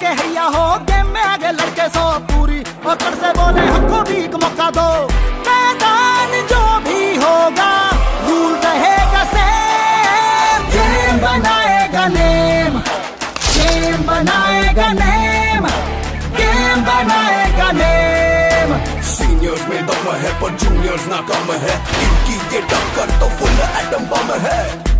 के हैया हो, गेम में आगे लड़के सो पूरी अकड़ से बोले हमको भी एक मौका दो। मैदान जो भी होगा रूल रहेगा सेम, गेम बनाएगा नेम, गेम बनाएगा नेम, गेम बनाएगा नेम। सीनियर्स में दम है पर जूनियर्स नाकाम है, इनकी ये टक्कर तो फुल एटम बम है।